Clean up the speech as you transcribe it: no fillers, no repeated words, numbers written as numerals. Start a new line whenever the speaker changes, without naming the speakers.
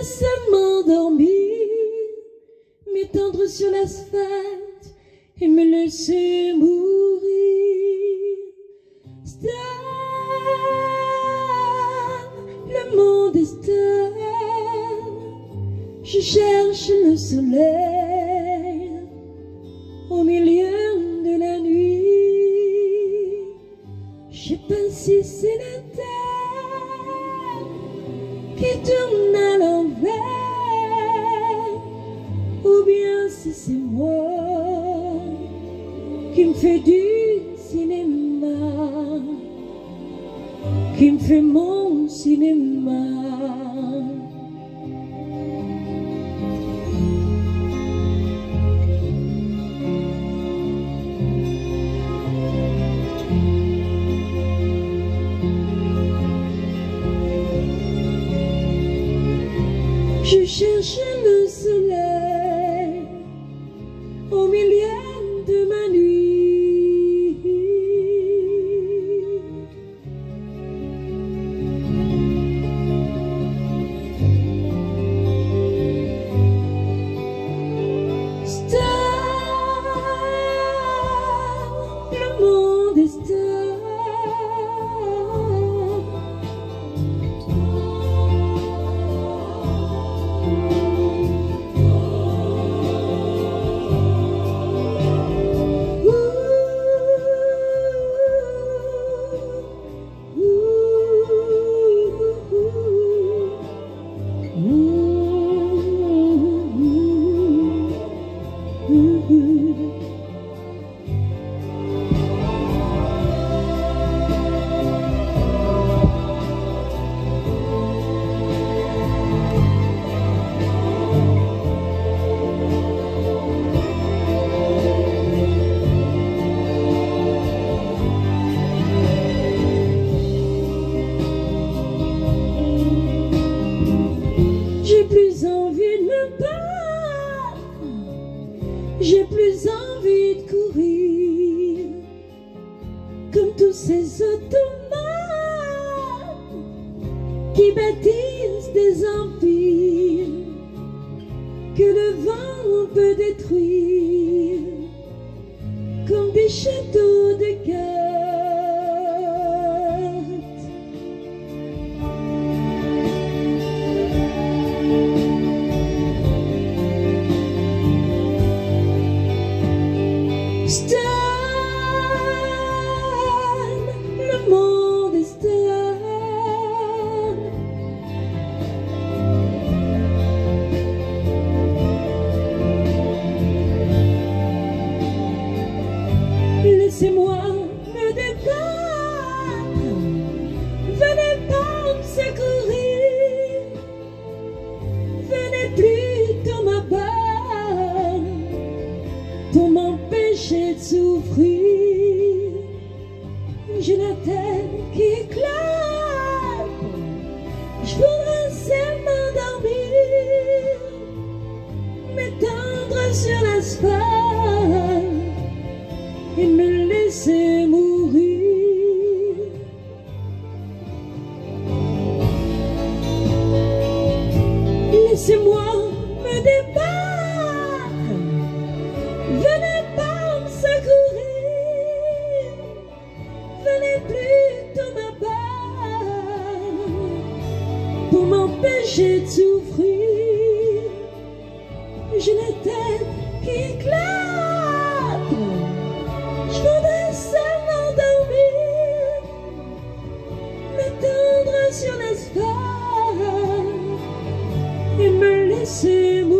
seulement dormir, m'étendre sur l'asphalte et me laisser mourir. Stan, le monde est Stan. Je cherche le soleil au milieu de la nuit. Je sais pas si c'est la terre qui tourne à l'envers ou bien si c'est moi qui me fait du cinéma, qui me fait mon cinéma. Je cherche le soleil au milieu de ma nuit. Star, le monde est star. J'ai plus envie de me battre, j'ai plus envie de courir, comme tous ces automates qui bâtissent des empires que le vent peut détruire, comme des châteaux de cartes. Stan, le monde est Stan. Laissez-moi me débattre, venez pas me secourir, venez plutôt m'abattre pour m'empêcher de souffrir. J'ai la tête qui éclate, je voudrais seulement dormir, m'étendre sur l'asphalte et me laisser mourir. Laissez-moi me débattre, venez pas me secourir, venez plutôt m'abattre pour m'empêcher de souffrir. J'ai la tête qui éclate, je voudrais seulement dormir, m'étendre sur l'asphalte et me laisser mourir.